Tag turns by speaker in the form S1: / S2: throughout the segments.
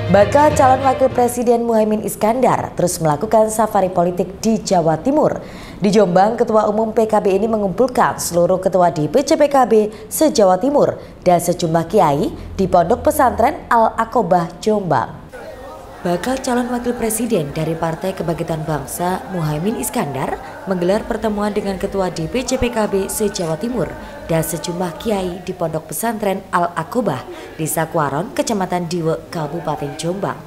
S1: Bakal calon wakil presiden Muhaimin Iskandar terus melakukan safari politik di Jawa Timur. Di Jombang, Ketua Umum PKB ini mengumpulkan seluruh ketua DPC PKB se-Jawa Timur dan sejumlah kiai di Pondok Pesantren Al-Aqobah, Jombang. Bakal calon wakil presiden dari Partai Kebangkitan Bangsa Muhaimin Iskandar menggelar pertemuan dengan ketua DPC PKB se-Jawa Timur dan sejumlah kiai di Pondok Pesantren Al-Aqobah, Desa Kuaron, Kecamatan Diwe, Kabupaten Jombang.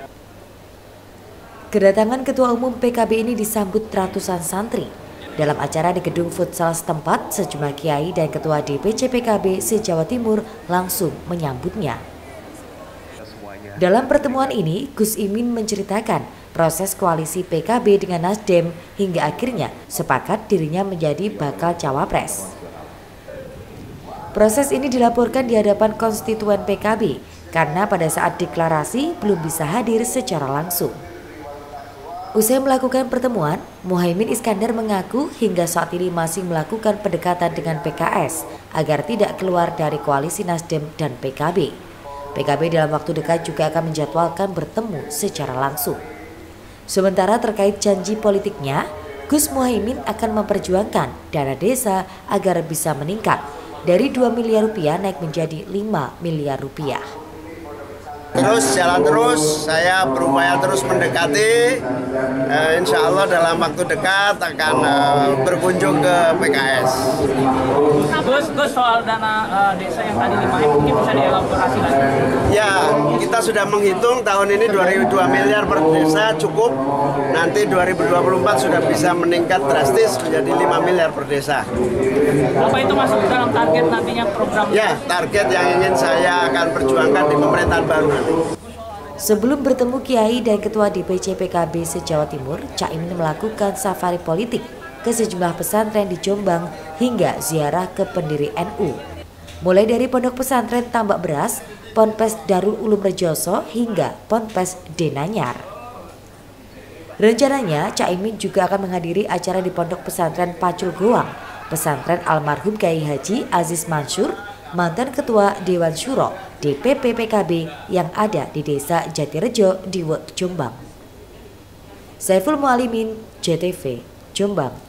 S1: Kedatangan ketua umum PKB ini disambut ratusan santri. Dalam acara di gedung futsal setempat, sejumlah kiai dan ketua DPC PKB se-Jawa Timur langsung menyambutnya. Dalam pertemuan ini, Gus Imin menceritakan proses koalisi PKB dengan Nasdem hingga akhirnya sepakat dirinya menjadi bakal cawapres. Proses ini dilaporkan di hadapan konstituen PKB karena pada saat deklarasi belum bisa hadir secara langsung. Usai melakukan pertemuan, Muhaimin Iskandar mengaku hingga saat ini masih melakukan pendekatan dengan PKS agar tidak keluar dari koalisi Nasdem dan PKB. PKB dalam waktu dekat juga akan menjadwalkan bertemu secara langsung. Sementara terkait janji politiknya, Gus Muhaimin akan memperjuangkan dana desa agar bisa meningkat dari 2 miliar rupiah naik menjadi 5 miliar rupiah.
S2: Terus jalan terus, saya berupaya terus mendekati, insya Allah dalam waktu dekat akan berkunjung ke PKS.
S3: Gus, soal dana desa yang tadi 5M mungkin bisa dielaborasi lagi?
S2: Ya, kita sudah menghitung tahun ini 2 miliar per desa cukup, nanti 2024 sudah bisa meningkat drastis menjadi 5 miliar per desa.
S3: Apa itu masuk dalam target nantinya program?
S2: Ya, target yang ingin saya akan perjuangkan di pemerintahan baru.
S1: Sebelum bertemu Kiai dan Ketua DPC PKB se-Jawa Timur, Caimin melakukan safari politik ke sejumlah pesantren di Jombang hingga ziarah ke pendiri NU. Mulai dari Pondok Pesantren Tambak Beras, Ponpes Darul Ulum Rejoso hingga Ponpes Denanyar. Rencananya, Caimin juga akan menghadiri acara di Pondok Pesantren Pacul Goang, pesantren almarhum Kiai Haji Aziz Mansur, mantan Ketua Dewan Syuro DPP PKB yang ada di Desa Jatirejo, Diwe, Jombang. Saiful Mualimin, JTV, Jombang.